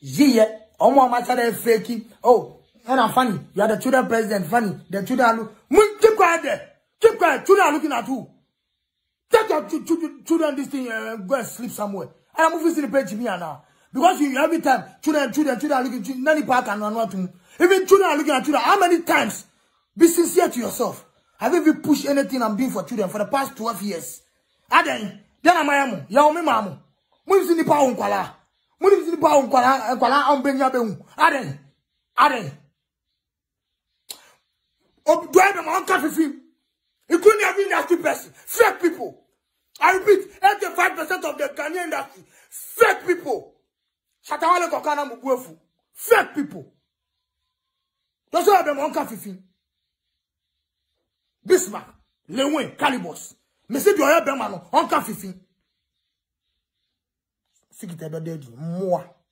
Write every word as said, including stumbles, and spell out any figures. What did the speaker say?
Ye, omo amachara fake. Oh, and I'm funny. You are the children president, funny. The children look. Keep quiet there. Keep quiet. Children are looking at you. Take your ch ch children this thing and uh, go and sleep somewhere. And I'm moving to the page me now. Because you every time children, children, children are looking at Nanny Park and one to even children are looking at children. How many times? Be sincere to yourself. Have you ever pushed anything I'm doing for children for the past twelve years? Aden, then I'm a ya me mamu. Move in the power unquala. Move in the power unquala and quala on Benyabu. Aden, Aden. Oh, do I have my own coffee? You couldn't have been that person. Fake people. I repeat, eighty-five percent of the Ghanaian industry. Fake people. Shatawale kokana mugwefu. Fake people. That's why I have my own coffee. Bismarck, Lewin, Calibos. Mais c'est du rien, ben, on coffee. C'est qui t'a donné, moi.